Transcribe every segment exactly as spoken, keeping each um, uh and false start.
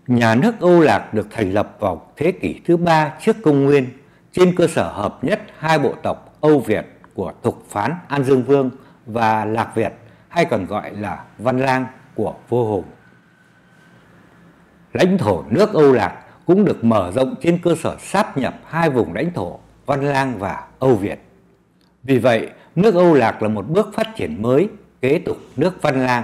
Nhà nước Âu Lạc được thành lập vào thế kỷ thứ ba trước công nguyên trên cơ sở hợp nhất hai bộ tộc Âu Việt của Thục Phán An Dương Vương và Lạc Việt, hay còn gọi là Văn Lang của vua Hùng. Lãnh thổ nước Âu Lạc cũng được mở rộng trên cơ sở sáp nhập hai vùng lãnh thổ Văn Lang và Âu Việt. Vì vậy, nước Âu Lạc là một bước phát triển mới kế tục nước Văn Lang.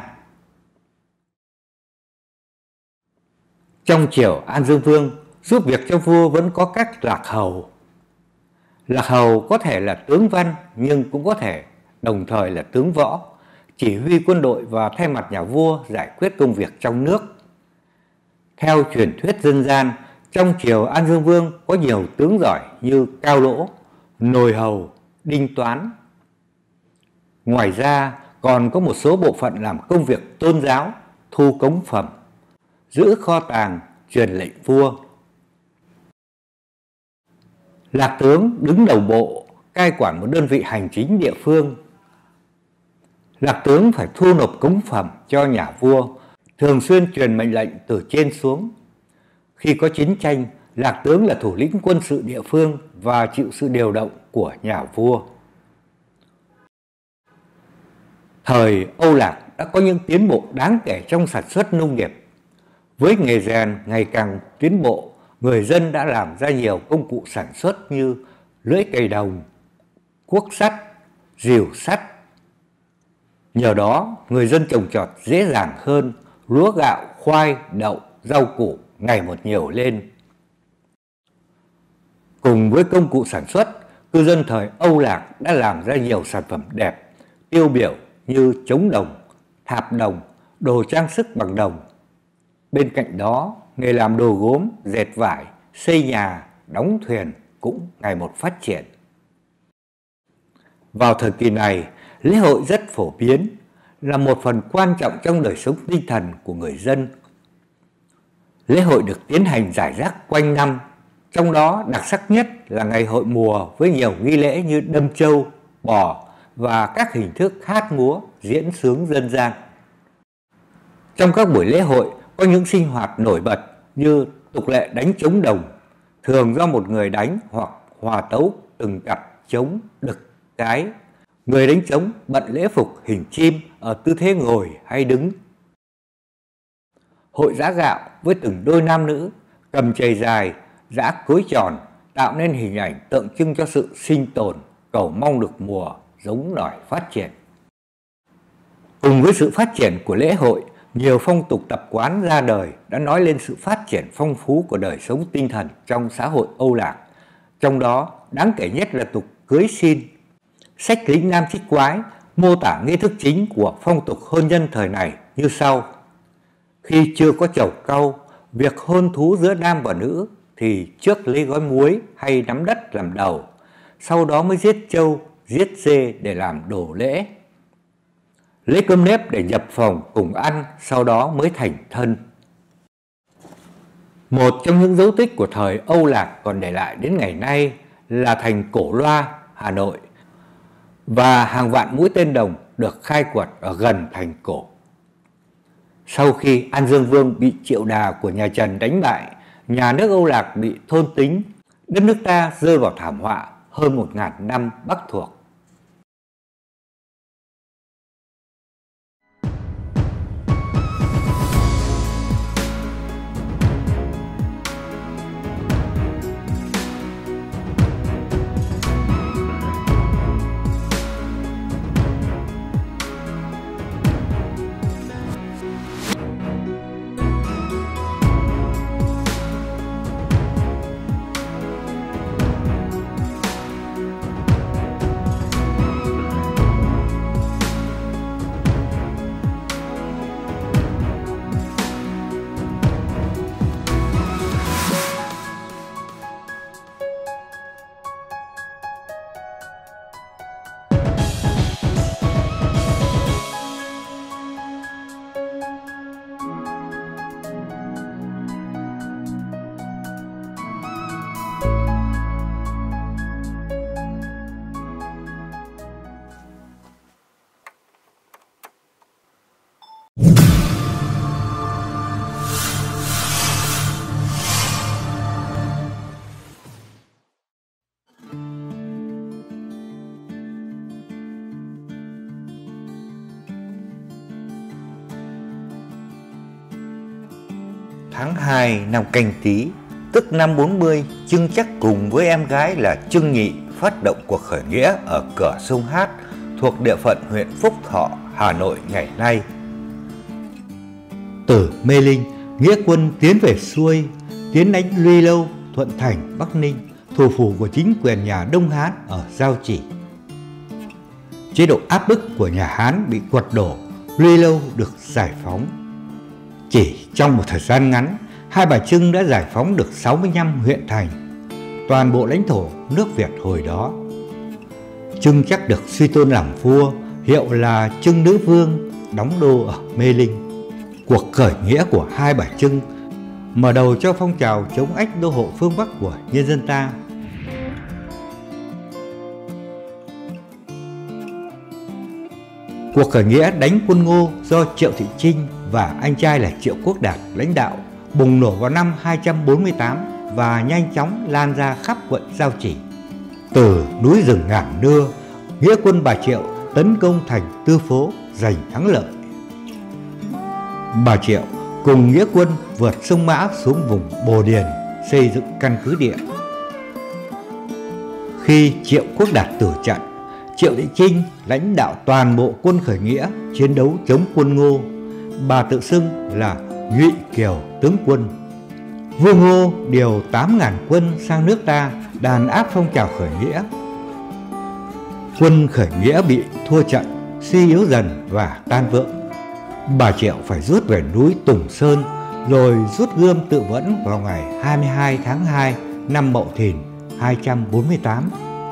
Trong triều An Dương Vương, giúp việc cho vua vẫn có các lạc hầu. Lạc hầu có thể là tướng văn nhưng cũng có thể đồng thời là tướng võ, chỉ huy quân đội và thay mặt nhà vua giải quyết công việc trong nước. Theo truyền thuyết dân gian, trong triều An Dương Vương có nhiều tướng giỏi như Cao Lỗ, Nồi Hầu, Đinh Toán. Ngoài ra còn có một số bộ phận làm công việc tôn giáo, thu cống phẩm, giữ kho tàng, truyền lệnh vua. Lạc tướng đứng đầu bộ, cai quản một đơn vị hành chính địa phương. Lạc tướng phải thu nộp cống phẩm cho nhà vua, thường xuyên truyền mệnh lệnh từ trên xuống. Khi có chiến tranh, lạc tướng là thủ lĩnh quân sự địa phương và chịu sự điều động của nhà vua. Thời Âu Lạc đã có những tiến bộ đáng kể trong sản xuất nông nghiệp. Với nghề rèn ngày càng tiến bộ, người dân đã làm ra nhiều công cụ sản xuất như lưỡi cày đồng, cuốc sắt, rìu sắt. Nhờ đó, người dân trồng trọt dễ dàng hơn, lúa gạo, khoai, đậu, rau củ ngày một nhiều lên. Cùng với công cụ sản xuất, cư dân thời Âu Lạc đã làm ra nhiều sản phẩm đẹp, tiêu biểu như trống đồng, thạp đồng, đồ trang sức bằng đồng. Bên cạnh đó, nghề làm đồ gốm, dệt vải, xây nhà, đóng thuyền cũng ngày một phát triển. Vào thời kỳ này, lễ hội rất phổ biến, là một phần quan trọng trong đời sống tinh thần của người dân. Lễ hội được tiến hành rải rác quanh năm, trong đó đặc sắc nhất là ngày hội mùa với nhiều nghi lễ như đâm trâu, bò và các hình thức hát múa, diễn xướng dân gian. Trong các buổi lễ hội có những sinh hoạt nổi bật như tục lệ đánh trống đồng, thường do một người đánh hoặc hòa tấu từng cặp trống, đực, cái. Người đánh trống bận lễ phục hình chim ở tư thế ngồi hay đứng. Hội giã gạo với từng đôi nam nữ cầm chày dài, giã cối tròn tạo nên hình ảnh tượng trưng cho sự sinh tồn, cầu mong được mùa giống nòi phát triển. Cùng với sự phát triển của lễ hội, nhiều phong tục tập quán ra đời đã nói lên sự phát triển phong phú của đời sống tinh thần trong xã hội Âu Lạc. Trong đó, đáng kể nhất là tục cưới xin. Sách Lĩnh Nam Trích Quái mô tả nghi thức chính của phong tục hôn nhân thời này như sau. Khi chưa có trầu cau, việc hôn thú giữa nam và nữ thì trước lấy gói muối hay nắm đất làm đầu, sau đó mới giết trâu, giết dê để làm đồ lễ. Lấy cơm nếp để nhập phòng cùng ăn, sau đó mới thành thân. Một trong những dấu tích của thời Âu Lạc còn để lại đến ngày nay là thành Cổ Loa, Hà Nội, và hàng vạn mũi tên đồng được khai quật ở gần thành cổ. Sau khi An Dương Vương bị Triệu Đà của nhà Trần đánh bại, nhà nước Âu Lạc bị thôn tính, đất nước ta rơi vào thảm họa hơn một ngàn năm Bắc thuộc. tháng hai năm Canh Tý, tức năm bốn mươi, Trưng Trắc cùng với em gái là Trưng Nhị phát động cuộc khởi nghĩa ở cửa sông Hát thuộc địa phận huyện Phúc Thọ, Hà Nội ngày nay. Từ Mê Linh, nghĩa quân tiến về xuôi, tiến đánh Luy Lâu, Thuận Thành, Bắc Ninh, thủ phủ của chính quyền nhà Đông Hán ở Giao Chỉ. Chế độ áp bức của nhà Hán bị quật đổ, Luy Lâu được giải phóng. Chỉ trong một thời gian ngắn, Hai Bà Trưng đã giải phóng được sáu mươi lăm huyện thành, toàn bộ lãnh thổ nước Việt hồi đó. Trưng Trắc được suy tôn làm vua, hiệu là Trưng Nữ Vương, đóng đô ở Mê Linh. Cuộc khởi nghĩa của Hai Bà Trưng mở đầu cho phong trào chống ách đô hộ phương Bắc của nhân dân ta. Cuộc khởi nghĩa đánh quân Ngô do Triệu Thị Trinh và anh trai là Triệu Quốc Đạt lãnh đạo bùng nổ vào năm hai trăm bốn mươi tám và nhanh chóng lan ra khắp quận Giao Chỉ. Từ núi rừng Ngàn Nưa, nghĩa quân Bà Triệu tấn công thành Tư Phố, giành thắng lợi. Bà Triệu cùng nghĩa quân vượt sông Mã xuống vùng Bồ Điền xây dựng căn cứ địa. Khi Triệu Quốc Đạt tử trận, Triệu Thị Trinh lãnh đạo toàn bộ quân khởi nghĩa chiến đấu chống quân Ngô. Bà tự xưng là Nhụy Kiều tướng quân. Vua Ngô điều tám nghìn quân sang nước ta đàn áp phong trào khởi nghĩa. Quân khởi nghĩa bị thua trận, suy yếu dần và tan vỡ. Bà Triệu phải rút về núi Tùng Sơn, rồi rút gươm tự vẫn vào ngày hai mươi hai tháng hai năm Mậu Thìn hai trăm bốn mươi tám.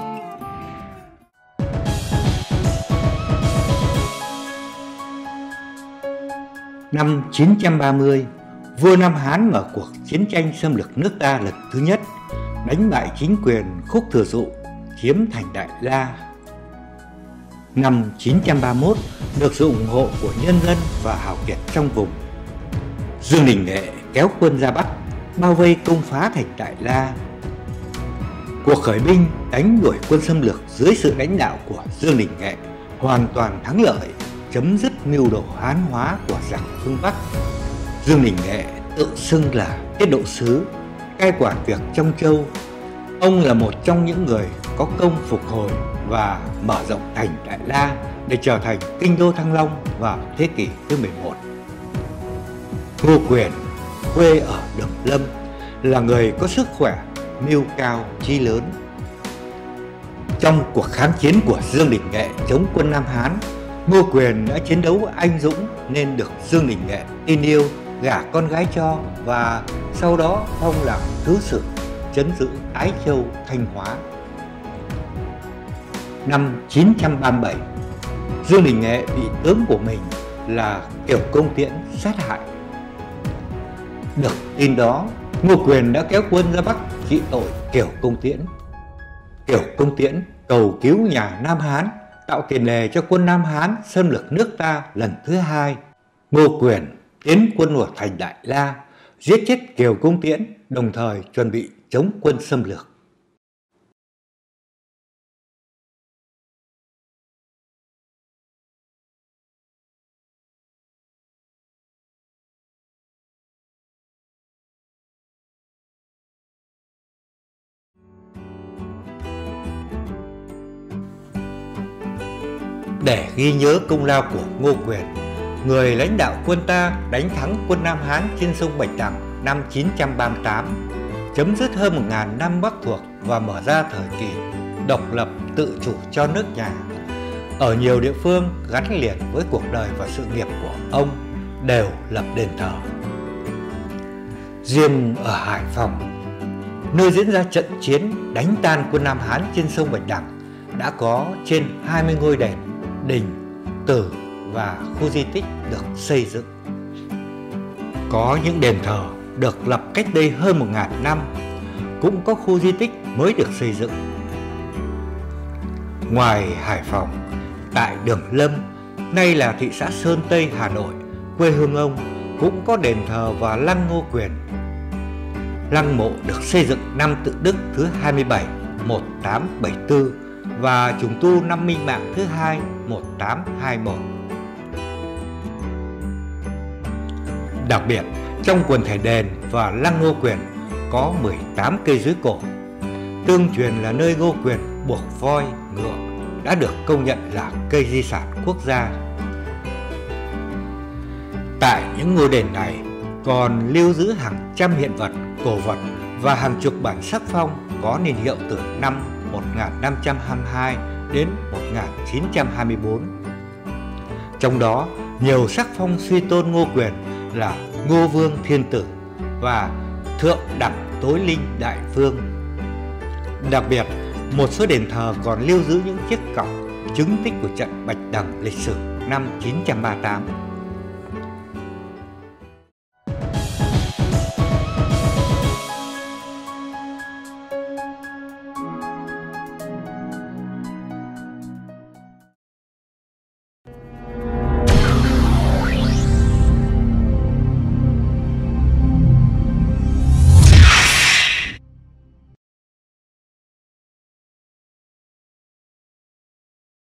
Năm chín trăm ba mươi, vua Nam Hán mở cuộc chiến tranh xâm lược nước ta lần thứ nhất, đánh bại chính quyền Khúc Thừa Dụ, chiếm thành Đại La. Năm chín trăm ba mươi mốt, được sự ủng hộ của nhân dân và hào kiệt trong vùng, Dương Đình Nghệ kéo quân ra Bắc, bao vây công phá thành Đại La. Cuộc khởi binh đánh đuổi quân xâm lược dưới sự lãnh đạo của Dương Đình Nghệ hoàn toàn thắng lợi, chấm dứt mưu đồ Hán hóa của giặc phương Bắc. Dương Đình Nghệ tự xưng là tiết độ sứ, cai quản việc trong châu. Ông là một trong những người có công phục hồi và mở rộng thành Đại La để trở thành kinh đô Thăng Long vào thế kỷ thứ mười một. Ngô Quyền, quê ở Đường Lâm, là người có sức khỏe, mưu cao, chí lớn. Trong cuộc kháng chiến của Dương Đình Nghệ chống quân Nam Hán, Ngô Quyền đã chiến đấu anh dũng nên được Dương Đình Nghệ tin yêu, gả con gái cho và sau đó phong làm thứ sử trấn giữ Ái Châu, Thanh Hóa. Năm chín trăm ba mươi bảy, Dương Đình Nghệ bị tướng của mình là Kiều Công Tiễn sát hại. Được tin đó, Ngô Quyền đã kéo quân ra Bắc trị tội Kiều Công Tiễn. Kiều Công Tiễn cầu cứu nhà Nam Hán, tạo tiền đề cho quân Nam Hán xâm lược nước ta lần thứ hai. Ngô Quyền tiến quân vào thành Đại La, giết chết Kiều Công Tiễn, đồng thời chuẩn bị chống quân xâm lược. Để ghi nhớ công lao của Ngô Quyền, người lãnh đạo quân ta đánh thắng quân Nam Hán trên sông Bạch Đằng năm chín trăm ba mươi tám, chấm dứt hơn một nghìn năm Bắc thuộc và mở ra thời kỳ độc lập tự chủ cho nước nhà. Ở nhiều địa phương gắn liền với cuộc đời và sự nghiệp của ông đều lập đền thờ. Riêng ở Hải Phòng, nơi diễn ra trận chiến đánh tan quân Nam Hán trên sông Bạch Đằng, đã có trên hai mươi ngôi đền, đình, tử và khu di tích được xây dựng. Có những đền thờ được lập cách đây hơn một nghìn năm, cũng có khu di tích mới được xây dựng. Ngoài Hải Phòng, tại Đường Lâm, nay là thị xã Sơn Tây, Hà Nội, quê hương ông, cũng có đền thờ và lăng Ngô Quyền. Lăng mộ được xây dựng năm Tự Đức thứ hai mươi bảy, một nghìn tám trăm bảy mươi tư và trùng tu năm Minh Mạng thứ hai, một nghìn tám trăm hai mươi mốt. Đặc biệt, Trong quần thể đền và lăng Ngô Quyền có mười tám cây dưới cổ. Tương truyền là nơi Ngô Quyền buộc voi, ngựa đã được công nhận là cây di sản quốc gia. Tại những ngôi đền này còn lưu giữ hàng trăm hiện vật, cổ vật và hàng chục bản sắc phong có niên hiệu từ năm một nghìn năm trăm hai mươi hai đến một nghìn chín trăm hai mươi tư. Trong đó, nhiều sắc phong suy tôn Ngô Quyền là Ngô Vương Thiên Tử và Thượng Đẳng Tối Linh Đại Vương. Đặc biệt, một số đền thờ còn lưu giữ những chiếc cọc chứng tích của trận Bạch Đằng lịch sử năm chín trăm ba mươi tám.